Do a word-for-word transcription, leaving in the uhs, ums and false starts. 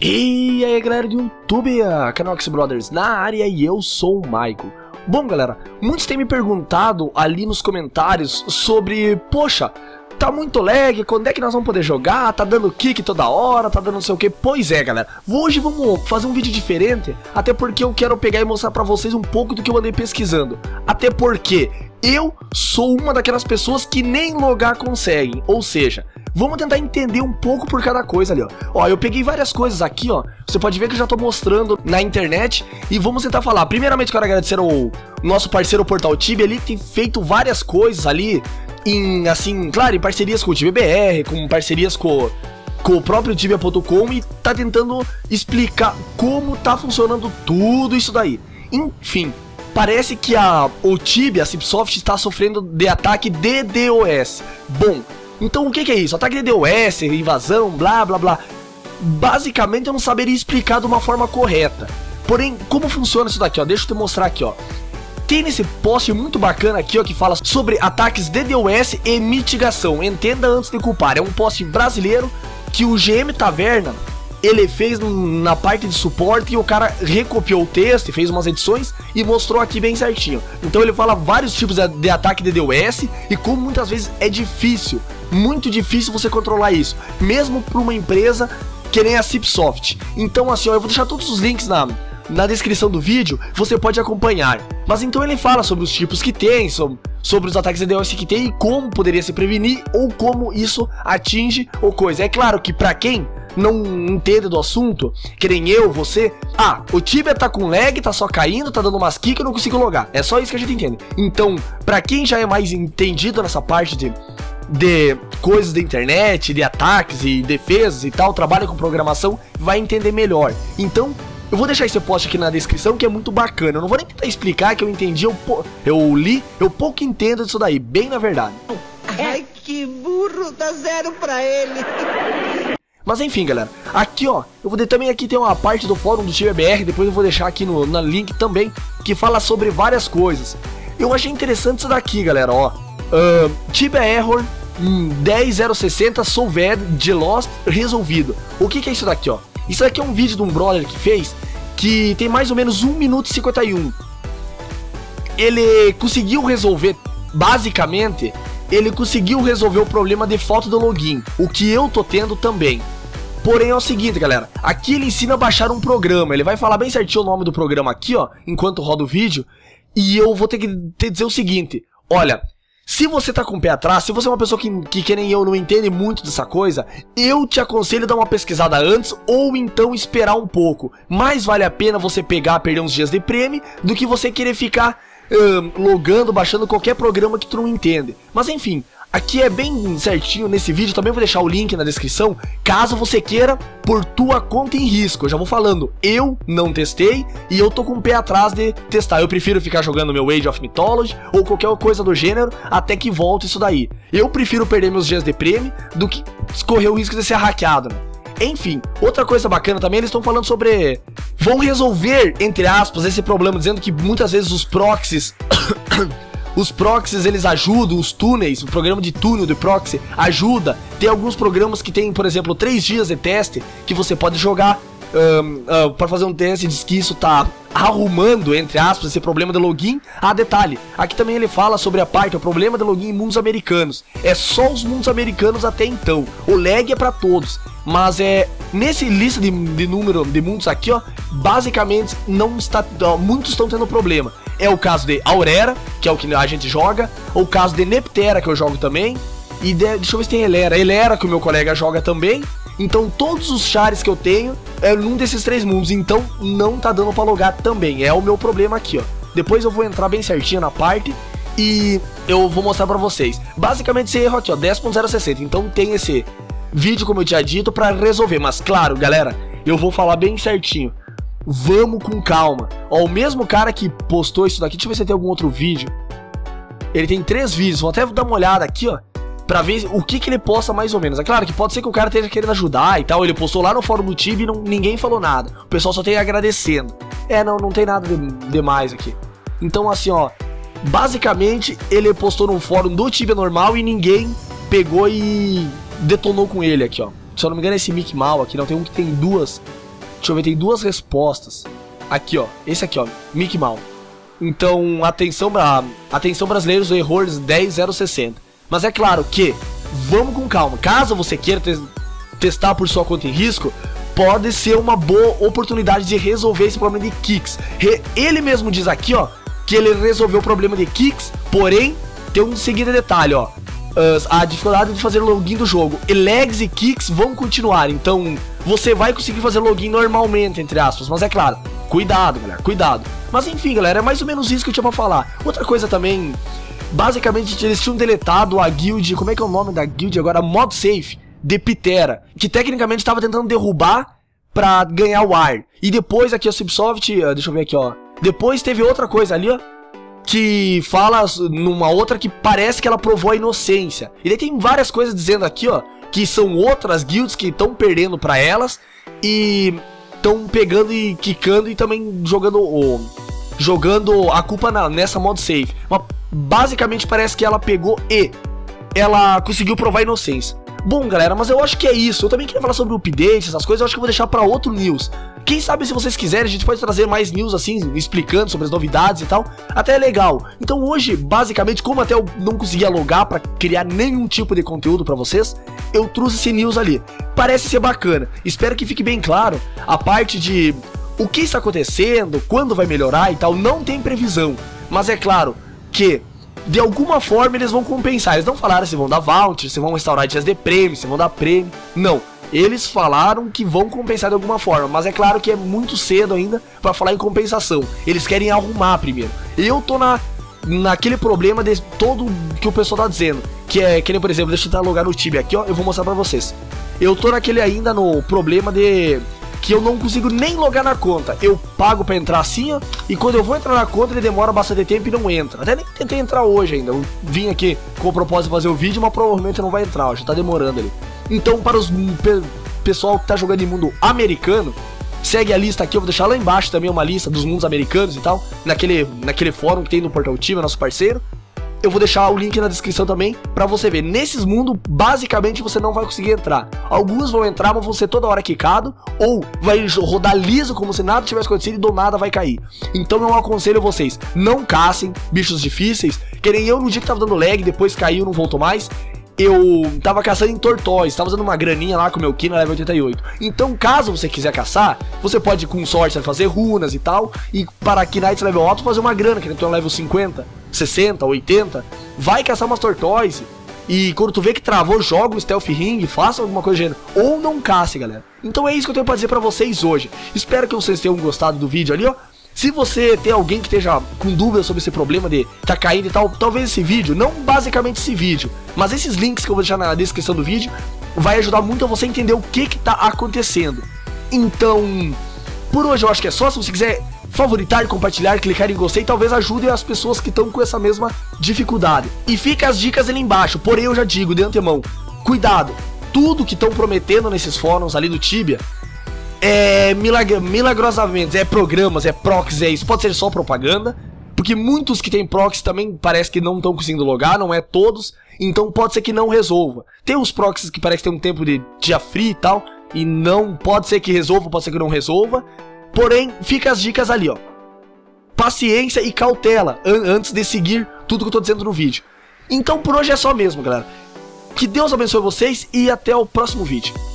E aí galera do YouTube, Canox Brothers na área e eu sou o Michael. Bom galera, muitos têm me perguntado ali nos comentários sobre, poxa, tá muito lag, quando é que nós vamos poder jogar, tá dando kick toda hora, tá dando não sei o que. Pois é galera, hoje vamos fazer um vídeo diferente, até porque eu quero pegar e mostrar pra vocês um pouco do que eu andei pesquisando. Até porque eu sou uma daquelas pessoas que nem logar conseguem, ou seja, vamos tentar entender um pouco por cada coisa ali, ó. Ó, eu peguei várias coisas aqui, ó. Você pode ver que eu já tô mostrando na internet. E vamos tentar falar. Primeiramente, quero agradecer ao nosso parceiro Portal Tibia ali, que tem feito várias coisas ali. Em, assim, claro, em parcerias com o Tibia B R, com parcerias com, com o próprio Tibia ponto com. E tá tentando explicar como tá funcionando tudo isso daí. Enfim, parece que a, o Tibia, a Cipsoft, está sofrendo de ataque de DDoS. Bom, então o que, que é isso? Ataque de DDoS, invasão, blá blá blá. Basicamente eu não saberia explicar de uma forma correta. Porém, como funciona isso daqui, ó? Deixa eu te mostrar aqui, ó. Tem nesse post muito bacana aqui, ó, que fala sobre ataques de DDoS e mitigação. Entenda antes de culpar. É um post brasileiro que o G M Taverna ele fez na parte de suporte e o cara recopiou o texto, fez umas edições e mostrou aqui bem certinho. Então ele fala vários tipos de ataque de DDoS e como muitas vezes é difícil, muito difícil você controlar isso, mesmo para uma empresa que nem a Cipsoft. Então assim, ó, eu vou deixar todos os links na, na descrição do vídeo, você pode acompanhar. Mas então ele fala sobre os tipos que tem, sobre, sobre os ataques de DDoS que tem e como poderia se prevenir ou como isso atinge ou coisa. É claro que para quem não entende do assunto, que nem eu, você, ah, o Tibia tá com lag, tá só caindo, tá dando umas kick, eu não consigo logar. É só isso que a gente entende. Então, pra quem já é mais entendido nessa parte de, de coisas da internet, de ataques e defesas e tal, trabalha com programação, vai entender melhor. Então, eu vou deixar esse post aqui na descrição, que é muito bacana. Eu não vou nem tentar explicar, que eu entendi, eu, eu li, eu pouco entendo disso daí, bem na verdade. Ai, que burro, dá zero pra ele. Mas enfim galera, aqui ó, eu vou ter também aqui tem uma parte do fórum do Tibia B R, depois eu vou deixar aqui no, no link também, que fala sobre várias coisas. Eu achei interessante isso daqui galera, ó, uh, Tibia Error um, dez zero sessenta Solved de Lost resolvido. O que que é isso daqui ó? Isso daqui é um vídeo de um brother que fez, que tem mais ou menos um minuto e cinquenta e um. Ele conseguiu resolver, basicamente, ele conseguiu resolver o problema de falta do login, o que eu tô tendo também. Porém é o seguinte galera, aqui ele ensina a baixar um programa, ele vai falar bem certinho o nome do programa aqui ó, enquanto roda o vídeo. E eu vou ter que te dizer o seguinte, olha, se você tá com o pé atrás, se você é uma pessoa que, que, que nem eu não entende muito dessa coisa, eu te aconselho a dar uma pesquisada antes ou então esperar um pouco. Mais vale a pena você pegar, perder uns dias de prêmio, do que você querer ficar Um, logando, baixando qualquer programa que tu não entende. Mas enfim, aqui é bem certinho nesse vídeo, também vou deixar o link na descrição, caso você queira por tua conta em risco. Eu já vou falando, eu não testei e eu tô com o pé atrás de testar. Eu prefiro ficar jogando meu Age of Mythology ou qualquer coisa do gênero até que volte isso daí. Eu prefiro perder meus dias de prêmio do que correr o risco de ser hackeado, né? Enfim, outra coisa bacana também, eles estão falando sobre... Vão resolver, entre aspas, esse problema, dizendo que muitas vezes os proxies... os proxies, eles ajudam, os túneis, o programa de túnel de proxy ajuda. Tem alguns programas que tem, por exemplo, três dias de teste que você pode jogar um, uh, para fazer um teste, diz que isso tá arrumando, entre aspas, esse problema de login. Ah, detalhe, aqui também ele fala sobre a parte, o problema de login em mundos americanos. É só os mundos americanos até então, o lag é para todos. Mas é, nesse lista de, de número de mundos aqui, ó, basicamente não está, ó, muitos estão tendo problema. É o caso de Aurera, que é o que a gente joga, o caso de Neptera, que eu jogo também, e de, deixa eu ver se tem Elera, Elera que o meu colega joga também. Então todos os chares que eu tenho é num desses três mundos, então não tá dando pra logar também, é o meu problema aqui ó. Depois eu vou entrar bem certinho na parte e eu vou mostrar pra vocês. Basicamente esse erro aqui ó, dez ponto zero sessenta, então tem esse vídeo como eu tinha dito pra resolver. Mas claro galera, eu vou falar bem certinho, vamos com calma. Ó, o mesmo cara que postou isso daqui, deixa eu ver se tem algum outro vídeo. Ele tem três vídeos, vou até dar uma olhada aqui ó, pra ver o que que ele posta mais ou menos. É claro que pode ser que o cara esteja querendo ajudar e tal. Ele postou lá no fórum do Tibia e não, ninguém falou nada. O pessoal só tem agradecendo. É, não, não tem nada de, demais aqui. Então assim, ó, basicamente ele postou no fórum do Tibia normal e ninguém pegou e detonou com ele aqui, ó. Se eu não me engano é esse Mickey Mal aqui, não, tem um que tem duas Deixa eu ver, tem duas respostas. Aqui, ó. Esse aqui, ó. Mickey Mouse. Então, atenção, atenção brasileiros, o erro dez zero sessenta. Mas é claro que, vamos com calma. Caso você queira te testar por sua conta em risco, pode ser uma boa oportunidade de resolver esse problema de kicks. Re ele mesmo diz aqui, ó, que ele resolveu o problema de kicks, porém, tem um seguinte detalhe, ó. Uh, a dificuldade de fazer login do jogo. E lags e kicks vão continuar. Então, você vai conseguir fazer login normalmente, entre aspas. Mas é claro, cuidado, galera, cuidado. Mas enfim, galera, é mais ou menos isso que eu tinha pra falar. Outra coisa também, basicamente, eles tinham deletado a guild, como é que é o nome da guild agora? Mod Safe, de Pitera, que tecnicamente estava tentando derrubar pra ganhar o ar. E depois aqui a Subsoft, uh, deixa eu ver aqui, ó. Depois teve outra coisa ali, ó, que fala numa outra que parece que ela provou a inocência. E daí tem várias coisas dizendo aqui, ó, que são outras guilds que estão perdendo pra elas e estão pegando e quicando e também jogando o jogando a culpa na, nessa mod safe. Mas basicamente parece que ela pegou e ela conseguiu provar a inocência. Bom, galera, mas eu acho que é isso. Eu também queria falar sobre o update, essas coisas. Eu acho que eu vou deixar pra outro news. Quem sabe, se vocês quiserem, a gente pode trazer mais news assim, explicando sobre as novidades e tal. Até é legal. Então hoje, basicamente, como até eu não conseguia logar pra criar nenhum tipo de conteúdo pra vocês, eu trouxe esse news ali. Parece ser bacana. Espero que fique bem claro a parte de o que está acontecendo, quando vai melhorar e tal. Não tem previsão. Mas é claro que de alguma forma eles vão compensar. Eles não falaram se vão dar voucher, se vão restaurar dias de prêmio, se vão dar prêmio. Não. Eles falaram que vão compensar de alguma forma. Mas é claro que é muito cedo ainda pra falar em compensação. Eles querem arrumar primeiro. Eu tô na, naquele problema de todo que o pessoal tá dizendo. Que é, que nem, por exemplo, deixa eu tentar logar no Tibia aqui, ó. Eu vou mostrar pra vocês. Eu tô naquele ainda no problema de que eu não consigo nem logar na conta. Eu pago pra entrar assim, ó, e quando eu vou entrar na conta ele demora bastante tempo e não entra. Até nem tentei entrar hoje ainda. Eu vim aqui com o propósito de fazer o vídeo, mas provavelmente não vai entrar, ó, já tá demorando ali. Então, para os pe pessoal que tá jogando em mundo americano, segue a lista aqui, eu vou deixar lá embaixo também uma lista dos mundos americanos e tal, naquele, naquele fórum que tem no Portal Tibia, nosso parceiro. Eu vou deixar o link na descrição também pra você ver. Nesses mundos, basicamente, você não vai conseguir entrar. Alguns vão entrar, mas vão ser toda hora quicado, ou vai rodar liso como se nada tivesse acontecido e do nada vai cair. Então eu aconselho vocês, não caçem bichos difíceis, que nem eu no dia que tava dando lag, depois caiu, não voltou mais. Eu tava caçando em Tortoise, tava usando uma graninha lá com o meu Ki na level oitenta e oito. Então, caso você quiser caçar, você pode com sorte fazer runas e tal, e para Knights level alto fazer uma grana, que nem tu é level cinquenta, sessenta, oitenta, vai caçar umas Tortoise. E quando tu vê que travou, joga o Stealth Ring, faça alguma coisa do gênero. Ou não casse, galera. Então é isso que eu tenho pra dizer pra vocês hoje. Espero que vocês tenham gostado do vídeo ali, ó. Se você tem alguém que esteja com dúvidas sobre esse problema de tá caindo e tal, talvez esse vídeo, não basicamente esse vídeo, mas esses links que eu vou deixar na descrição do vídeo, vai ajudar muito a você entender o que que tá acontecendo. Então, por hoje eu acho que é só. Se você quiser favoritar, compartilhar, clicar em gostei, talvez ajude as pessoas que estão com essa mesma dificuldade. E fica as dicas ali embaixo, porém eu já digo de antemão, cuidado, tudo que estão prometendo nesses fóruns ali do Tibia é milag milagrosamente, é programas, é proxies, é isso, pode ser só propaganda, porque muitos que tem proxies também parece que não estão conseguindo logar, não é todos, então pode ser que não resolva. Tem os proxies que parece que tem um tempo de dia free e tal, e não, pode ser que resolva, pode ser que não resolva, porém, fica as dicas ali, ó. Paciência e cautela an antes de seguir tudo que eu tô dizendo no vídeo. Então por hoje é só mesmo, galera. Que Deus abençoe vocês e até o próximo vídeo.